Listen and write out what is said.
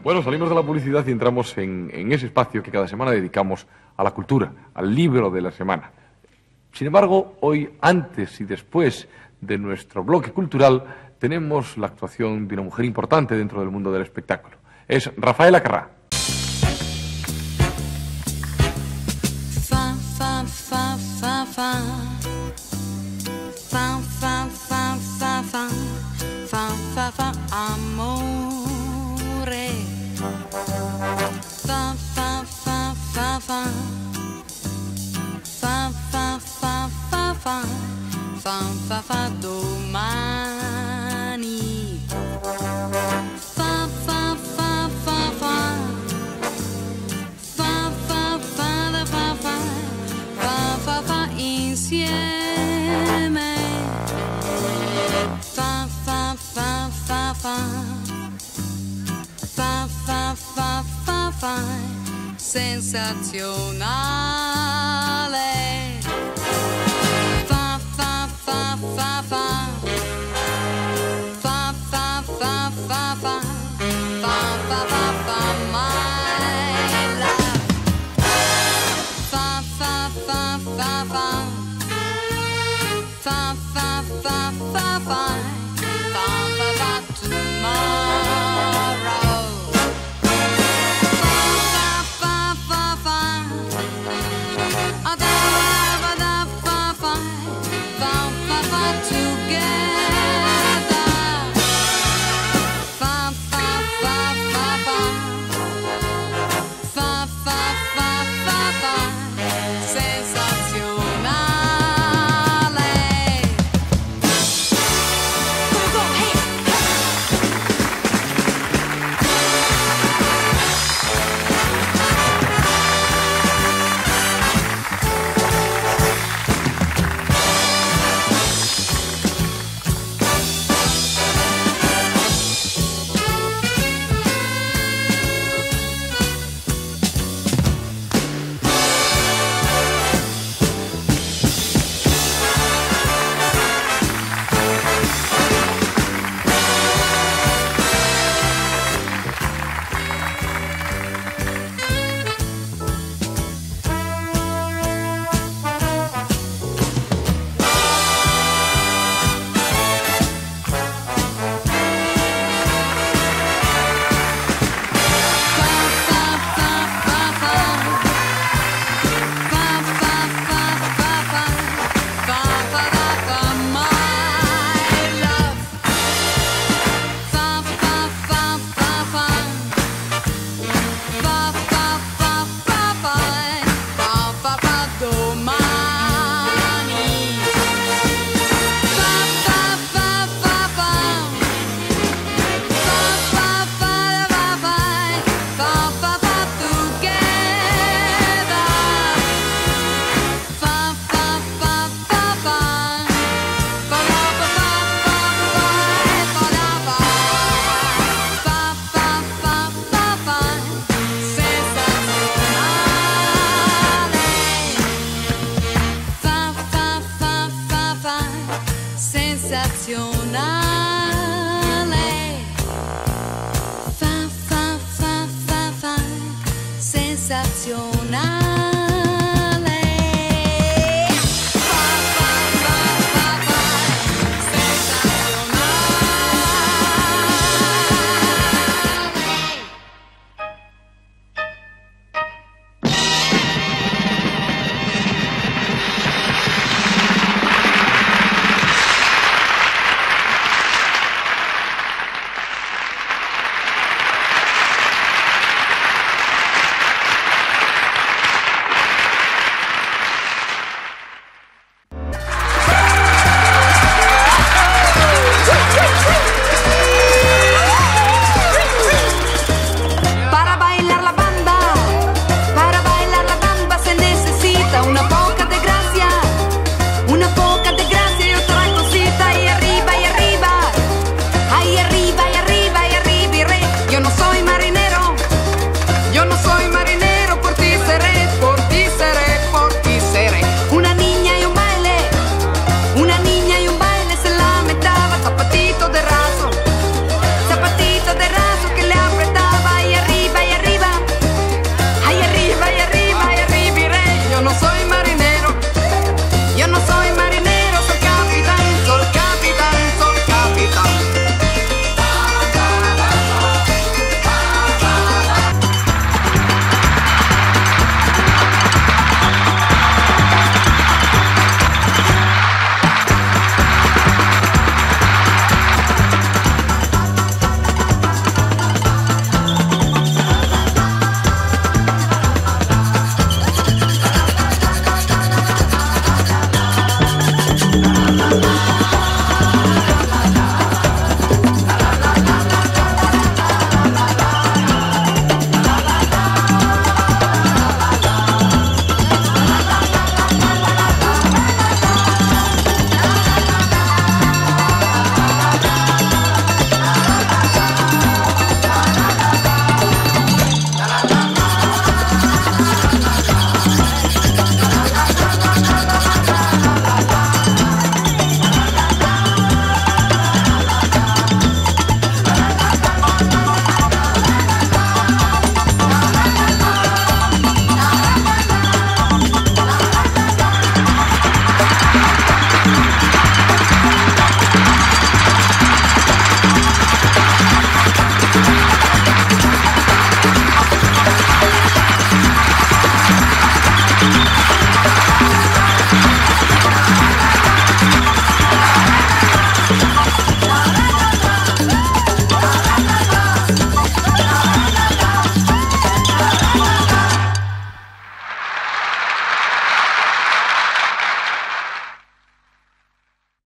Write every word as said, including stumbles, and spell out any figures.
Bueno, salimos de la publicidad y entramos en, en ese espacio que cada semana dedicamos a la cultura, al libro de la semana. Sin embargo, hoy, antes y después de nuestro bloque cultural, tenemos la actuación de una mujer importante dentro del mundo del espectáculo. Es Rafaela Carrà. Fa, fa, fa, fa, fa. Fa, fa, fa, fa, fa. Fa, fa, fa, amore. Fa, fa, fa, fa, fa. Fa, fa, fa, fa, fa. Fa, fa, fa, domani. Fa, fa, fa, fa, fa. Fa, fa, fa, da, fa, fa. Fa, fa, fa, insieme. Fa, fa, fa, fa, fa. Fa, fa, fa, fa, fa. Sensazionale. Fa, fa, fa, fa, fa. Fa, fa, fa, fa, fa. Fa, fa, fa, fa, my love. Fa, fa, fa, fa, fa. Fa, fa, fa, fa, fa. Fa, fa, fa, tomorrow. Fa, fa, fa, fa. Ah, da, da, da, fa, fa. Fa, fa, fa, together. Fa, fa, fa, fa, fa. Fa, fa, fa, fa, fa. Sensazionale. Go, go, hey, sensazionale. Fa, fa, fa, fa, fa. Sensazionale.